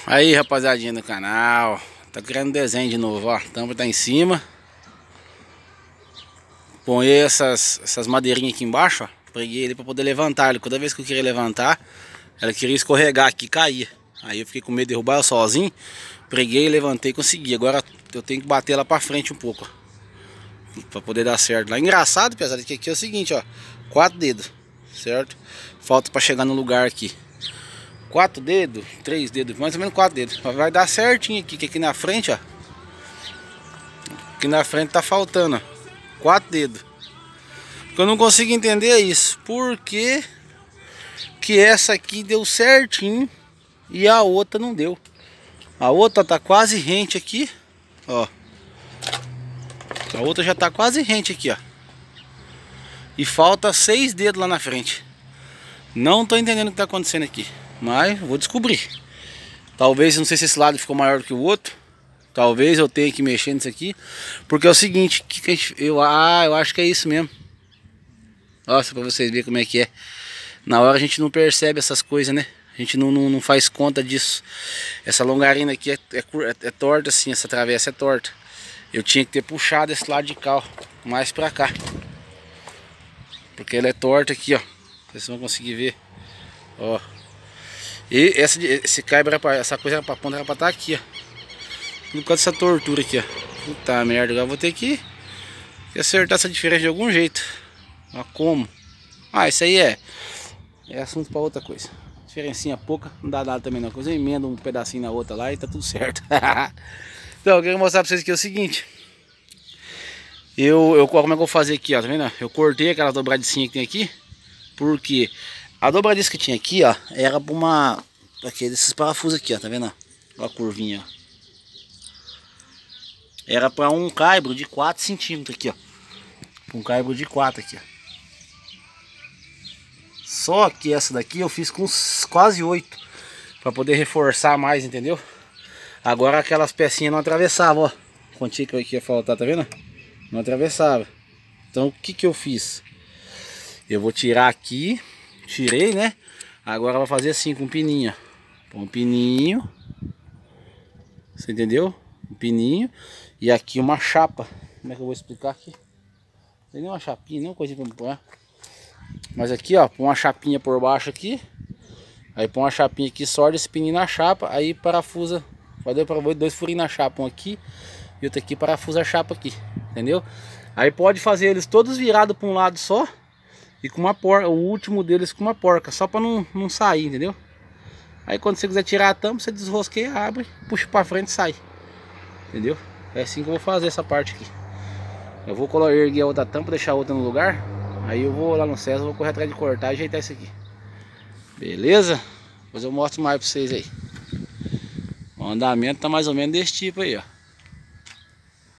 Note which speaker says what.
Speaker 1: Aí, rapaziadinha do canal, tá criando desenho de novo, ó. A tampa tá em cima. Põe essas madeirinhas aqui embaixo, ó. Preguei ele pra poder levantar ele. Toda vez que eu queria levantar, ela queria escorregar aqui e caía. Aí eu fiquei com medo de derrubar ela sozinho. Preguei, levantei e consegui. Agora eu tenho que bater ela pra frente um pouco, ó, pra poder dar certo lá. Engraçado, pesado, que aqui é o seguinte, ó. 4 dedos, certo? Falta pra chegar no lugar aqui. 4 dedos, 3 dedos, mais ou menos 4 dedos. Vai dar certinho aqui, que aqui na frente, ó. Aqui na frente tá faltando, ó. 4 dedos. O que eu não consigo entender é isso. Por que que essa aqui deu certinho e a outra não deu? A outra tá quase rente aqui, ó. A outra já tá quase rente aqui, ó. E falta 6 dedos lá na frente. Não tô entendendo o que tá acontecendo aqui, mas vou descobrir. Talvez, não sei se esse lado ficou maior do que o outro. Talvez eu tenha que mexer nisso aqui. Porque é o seguinte, eu acho que é isso mesmo. Nossa, pra vocês verem como é que é. Na hora a gente não percebe essas coisas, né? A gente não faz conta disso. Essa longarina aqui é torta assim, essa travessa é torta. Eu tinha que ter puxado esse lado de cá, ó, mais pra cá. Porque ela é torta aqui, ó. Vocês vão conseguir ver, ó. E esse cabo essa coisa era pra ponta, era pra estar aqui, ó. Por causa dessa tortura aqui, ó. Puta merda, agora vou ter que acertar essa diferença de algum jeito. Ó, como? Ah, isso aí é assunto pra outra coisa. Diferencinha pouca, não dá nada também não. Eu emendo um pedacinho na outra lá e tá tudo certo. Então, eu quero mostrar pra vocês aqui o seguinte. Como é que eu vou fazer aqui, ó, tá vendo? Eu cortei aquela dobradicinha que tem aqui. Porque a dobradiça que tinha aqui, ó, era pra uma... Aqui, desses parafusos aqui, ó, tá vendo? Ó a curvinha, ó. Era pra um caibro de 4 centímetros aqui, ó. Um caibro de 4 aqui, ó. Só que essa daqui eu fiz com quase 8. Pra poder reforçar mais, entendeu? Agora aquelas pecinhas não atravessavam, ó. Quantinha que ia faltar, tá vendo? Não atravessava. Então o que que eu fiz? Eu vou tirar aqui. Tirei, né? Agora eu vou fazer assim com um pininho. Põe um pininho. Você entendeu? Um pininho. E aqui uma chapa. Como é que eu vou explicar aqui? Não tem nem uma chapinha, nem uma coisinha pra me pôr. Mas aqui, ó, põe uma chapinha por baixo aqui. Aí põe uma chapinha aqui, solda esse pininho na chapa. Aí parafusa. Vai dar 2 furinhos na chapa. Um aqui e outro aqui, parafusa a chapa aqui. Entendeu? Aí pode fazer eles todos virados para um lado só. E com uma porca, o último deles com uma porca. Só para não sair, entendeu? Aí quando você quiser tirar a tampa, você desrosqueia, abre, puxa para frente e sai. Entendeu? É assim que eu vou fazer essa parte aqui. Eu vou erguer a outra tampa, deixar a outra no lugar. Aí eu vou lá no César, vou correr atrás de cortar e ajeitar isso aqui. Beleza? Depois eu mostro mais pra vocês aí. O andamento tá mais ou menos desse tipo aí, ó.